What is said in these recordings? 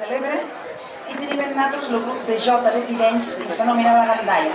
celebra i tenim nosaltres el grup de jota de Tivenys que s'anomena la Gandaia.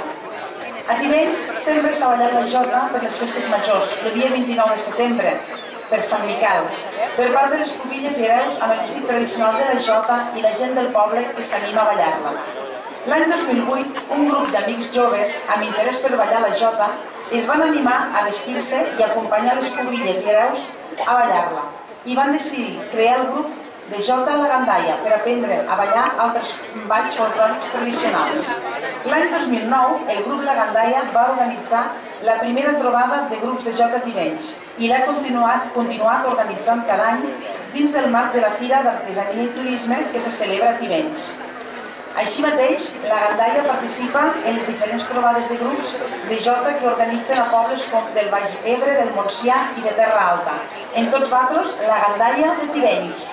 A Tivenys sempre s'ha ballat la jota per les festes majors, el dia 29 de setembre, per Sant Miquel, per part de les pubilles i hereus amb el vestit tradicional de la jota i la gent del poble que s'anima a ballar-la. L'any 2008, un grup d'amics joves amb interès per ballar la jota es van animar a vestir-se i acompanyar les pubilles i hereus a ballar-la i van decidir crear el grup de jota a la Gandaia per aprendre a ballar altres balls folclòrics tradicionals. L'any 2009, el grup La Gandaia va organitzar la primera trobada de grups de jota a Tivenys i l'ha continuat organitzant cada any dins del marc de la Fira d'Artesania i Turisme que se celebra a Tivenys. Així mateix, la Gandaia participa en les diferents trobades de grups de jota que organitzen a pobles com del Baix Ebre, del Montsià i de Terra Alta. En tots vosaltres, la Gandaia de Tivenys.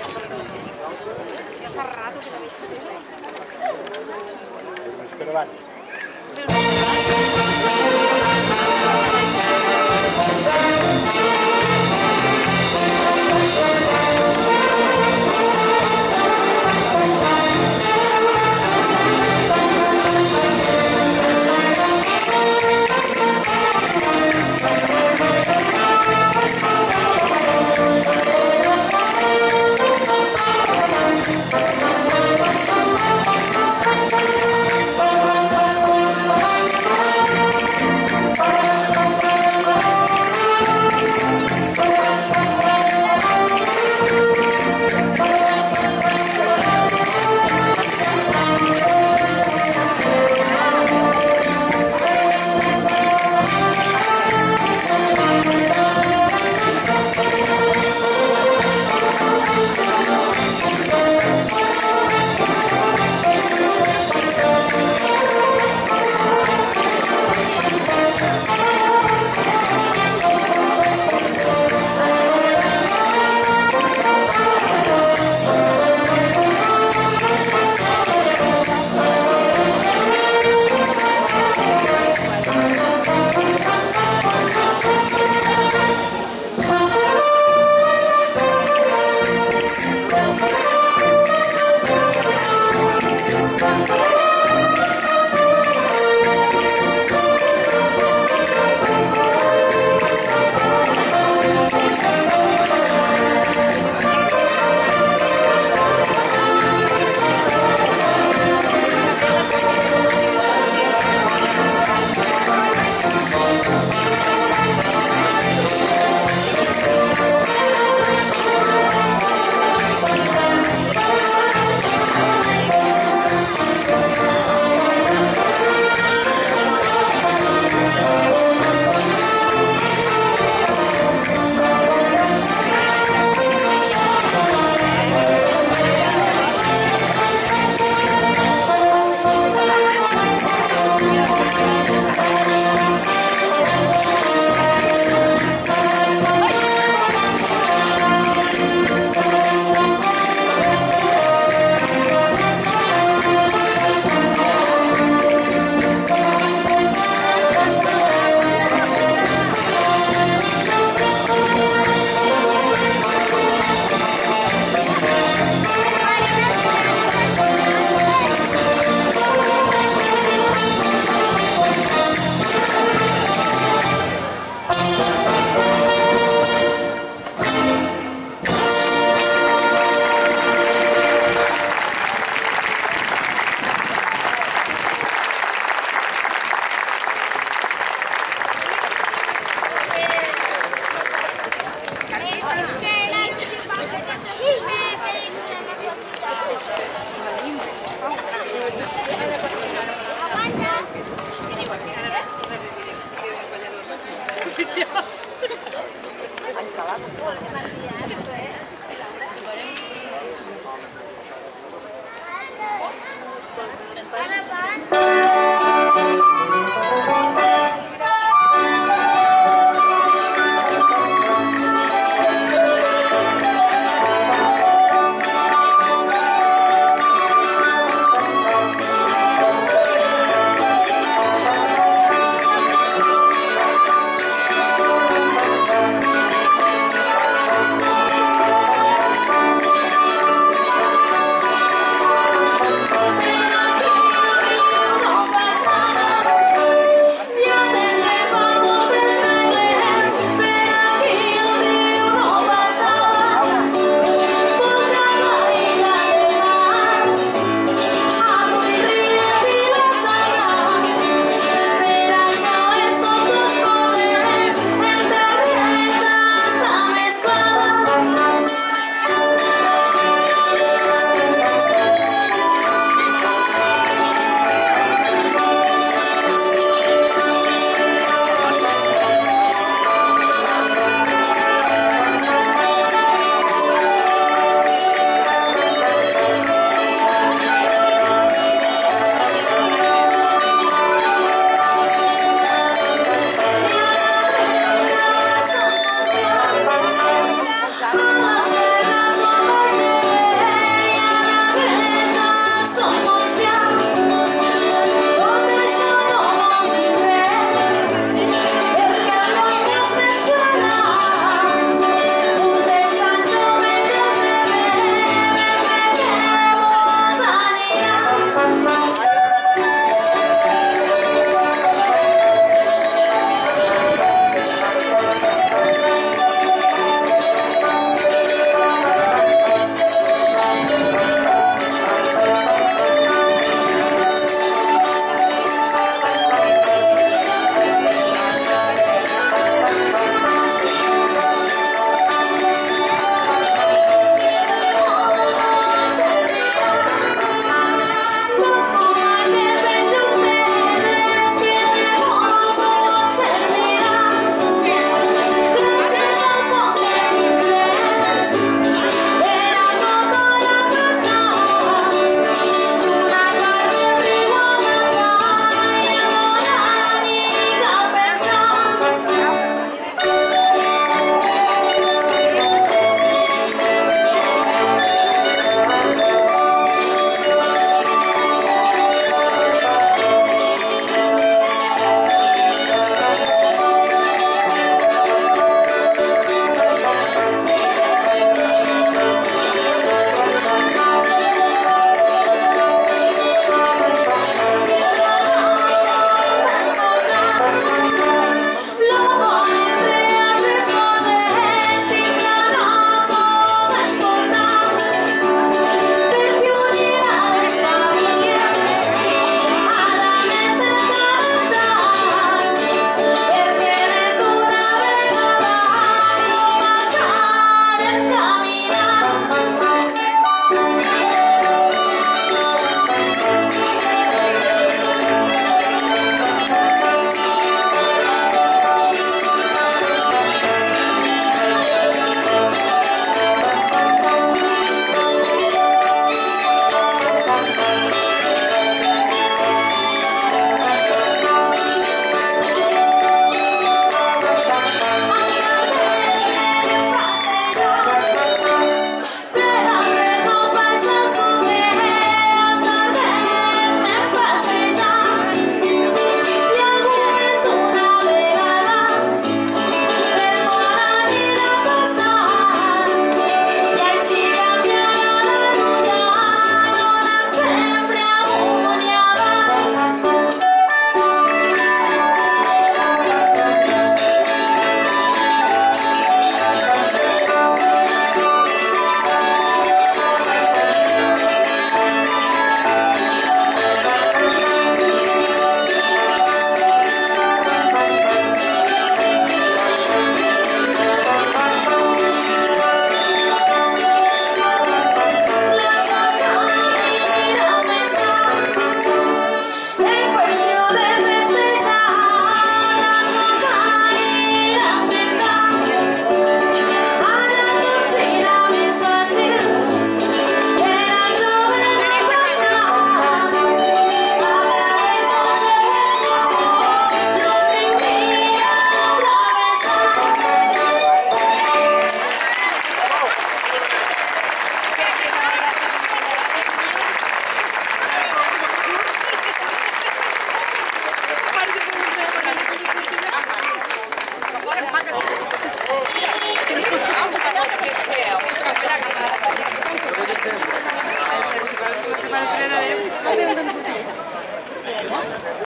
Pero vale.